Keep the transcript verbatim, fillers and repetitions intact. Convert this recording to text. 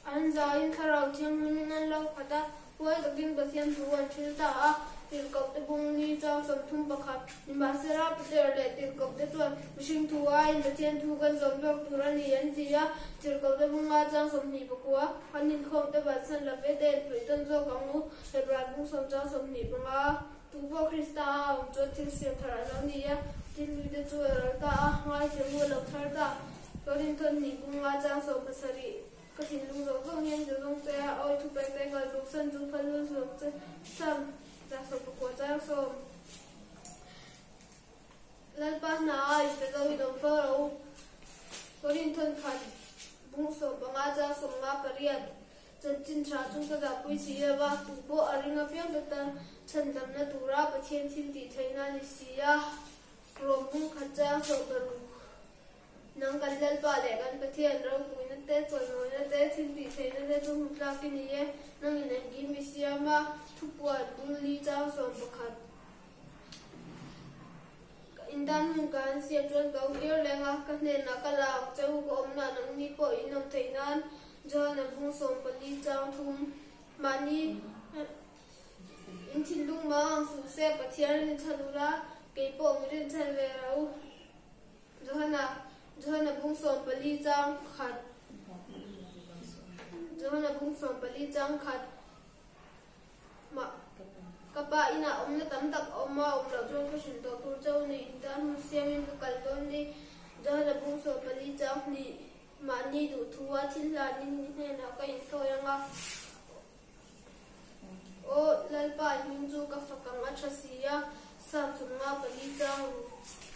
an zain tharau thiam min an lo khata huai takin basian thuan thil ta a til kop te bung ni chaw som thum pakhat ni ma sera peter le til kop te chuan mihring thua in pathian thu kan zom lok thura ni an zia til kop te bung a chang som ni pakua hanin khom te ban san la ve te pui tan zo kamu le bran bung som chaw som ni panga tu bo krista um cho til siam thara lo ni ya til mi te chu ra ta ngai te mu lo thar ta korin thon ni bung a chang som pasari ka tin lung zo zo ngen zo long te a oi thu pe te ga lu san tu phan lu zo che sam ra so ko cha so lan pa na ai te zo i dom fo ro korin thon khan bung so banga cha so nga pariat chen chin tra chung ka za pui si ya ba tu bo aringa pyang ta tan chan dam na tura pa chen chin ti thaina ni si ya rom bung kha cha so ru nang kan lal pa le kan pathian ro pui na te choi no na te chin ti thaina te tu hutla ki ni ye nang in gi mi siama thu puan bung li cha so pakhat indan mun kan sia tron go ir lenga ka ne na kala chau ko om na nang ni po inom theinan jo na bung som pali chang thum mani in thin lung ma su se pathian ni thalura ke po ngrin chal ve rau johana johana bung som pali chang khat johana bung som pali chang khat ma kapa ina omna tam tak oma om lo jong ko shin to tur chau ni indan siamin ko kal don ni johana bung som pali chang ni ma ni du thuwa thil la ni ne na ka in to yanga o lalpa min chu ka fakang a thasiya sam thunga pali chang